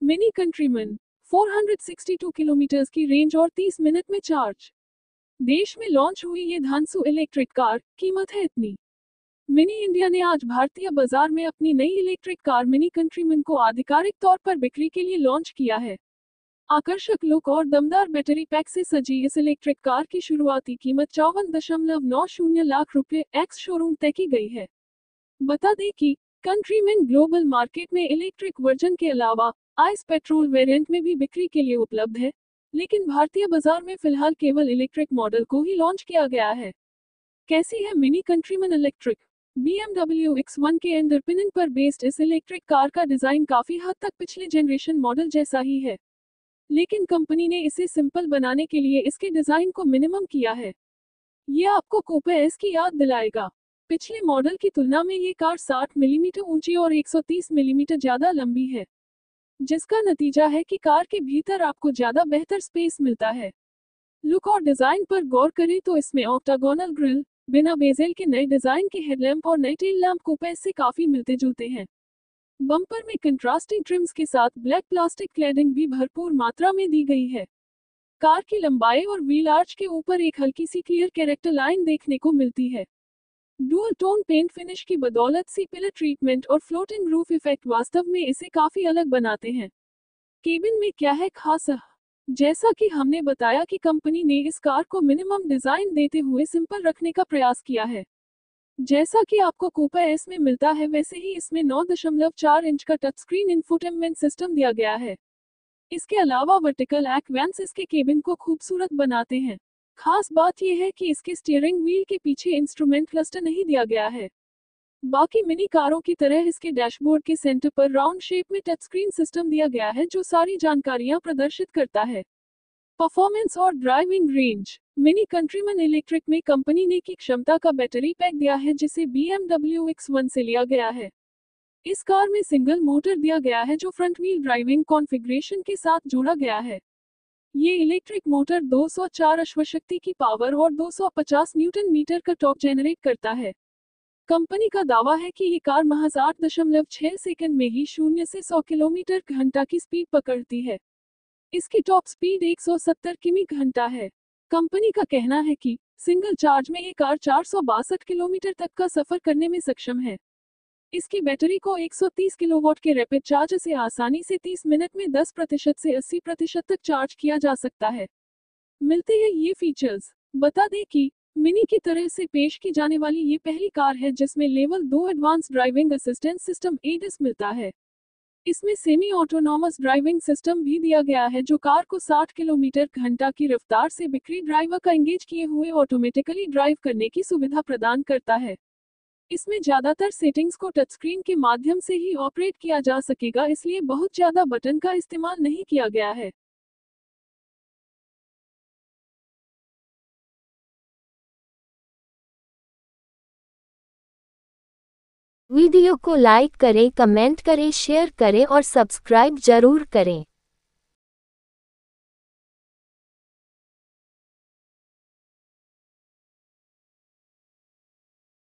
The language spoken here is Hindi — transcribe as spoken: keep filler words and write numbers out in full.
मिनी कंट्रीमैन चार सौ बासठ किलोमीटर की रेंज और तीस मिनट में चार्ज। देश में लॉन्च हुई ये धांसू इलेक्ट्रिक कार, कीमत है इतनी। मिनी इंडिया ने आज भारतीय बाजार में अपनी नई इलेक्ट्रिक कार मिनी कंट्रीमैन को आधिकारिक तौर पर बिक्री के लिए लॉन्च किया है। आकर्षक लुक और दमदार बैटरी पैक से सजी इस इलेक्ट्रिक कार की शुरुआती कीमत चौवन दशमलव नौ शून्य लाख रुपए एक्स शोरूम तय की गई है। बता दें कि कंट्रीमैन ग्लोबल मार्केट में इलेक्ट्रिक वर्जन के अलावा आइस पेट्रोल वेरिएंट में भी बिक्री के लिए उपलब्ध है, लेकिन भारतीय बाजार में फिलहाल केवल इलेक्ट्रिक मॉडल को ही लॉन्च किया गया है। कैसी है Mini Countryman electric? B M W X one के अंडरपिनिंग पर बेस्ड इस इलेक्ट्रिक कार का डिजाइन काफी हद तक पिछले जनरेशन मॉडल जैसा ही है, लेकिन कंपनी ने इसे सिंपल बनाने के लिए इसके डिजाइन को मिनिमम किया है। यह आपको कूपे एस की याद दिलाएगा। पिछले मॉडल की तुलना में ये कार साठ मिलीमीटर ऊंची और एक सौ तीस मिलीमीटर ज्यादा लंबी है, जिसका नतीजा है कि कार के भीतर आपको ज्यादा बेहतर स्पेस मिलता है। लुक और डिजाइन पर गौर करें तो इसमें ऑक्टागोनल ग्रिल, बिना बेजेल के नए डिजाइन के हेडलैम्प और नए टेल लैम्प कूपे से काफी मिलते जुलते हैं। बम्पर में कंट्रास्टिंग ट्रिम्स के साथ ब्लैक प्लास्टिक क्लैडिंग भी भरपूर मात्रा में दी गई है। कार की लंबाई और व्हील आर्च के ऊपर एक हल्की सी क्लियर कैरेक्टर लाइन देखने को मिलती है। डुअल टोन पेंट फिनिश की बदौलत सी पिलर ट्रीटमेंट और फ्लोटिंग रूफ इफेक्ट वास्तव में इसे काफी अलग बनाते हैं। केबिन में क्या है खास? जैसा कि हमने बताया कि कंपनी ने इस कार को मिनिमम डिजाइन देते हुए सिंपल रखने का प्रयास किया है। जैसा कि आपको कूपे एस में मिलता है, वैसे ही इसमें नौ दशमलव चार इंच का टच स्क्रीन इंफोटेनमेंट सिस्टम दिया गया है। इसके अलावा वर्टिकल एक्ट वेंट्स इसके केबिन को खूबसूरत बनाते हैं। खास बात यह है कि इसके स्टीयरिंग व्हील के पीछे इंस्ट्रूमेंट क्लस्टर नहीं दिया गया है। बाकी मिनी कारों की तरह इसके डैशबोर्ड के सेंटर पर राउंड शेप में टच स्क्रीन सिस्टम दिया गया है, जो सारी जानकारियां प्रदर्शित करता है। परफॉर्मेंस और driving range. Mini Countryman electric में कंपनी ने की क्षमता का बैटरी पैक दिया है, जिसे B M W X one से लिया गया है। इस कार में सिंगल मोटर दिया गया है, जो फ्रंट व्हील ड्राइविंग कॉन्फ़िगरेशन के साथ जोड़ा गया है। ये इलेक्ट्रिक मोटर दो सौ चार अश्वशक्ति की पावर और दो सौ पचास न्यूटन मीटर का टॉर्क जनरेट करता है। कंपनी का दावा है कि ये कार महज आठ दशमलव छह सेकंड में ही शून्य से सौ किलोमीटर घंटा की स्पीड पकड़ती है। इसकी टॉप स्पीड एक सौ सत्तर किमी घंटा है। कंपनी का कहना है कि सिंगल चार्ज में ये कार चार सौ बासठ किलोमीटर तक का सफर करने में सक्षम है। इसकी बैटरी को एक सौ तीस किलोवाट के रैपिड चार्ज से आसानी से तीस मिनट में दस प्रतिशत से अस्सी प्रतिशत तक चार्ज किया जा सकता है। मिलते हैं ये फीचर्स। बता दें कि मिनी की तरह से पेश की जाने वाली ये पहली कार है जिसमें लेवल दो advance driving assistance system A D S मिलता है। इसमें सेमी ऑटोनॉमस ड्राइविंग सिस्टम भी दिया गया है, जो कार को साठ किलोमीटर घंटा की रफ्तार से बिक्री ड्राइवर का एंगेज किए हुए ऑटोमेटिकली ड्राइव करने की सुविधा प्रदान करता है। इसमें ज्यादातर सेटिंग्स को टच स्क्रीन के माध्यम से ही ऑपरेट किया जा सकेगा, इसलिए बहुत ज्यादा बटन का इस्तेमाल नहीं किया गया है। वीडियो को लाइक करें, कमेंट करें, शेयर करें और सब्सक्राइब जरूर करें।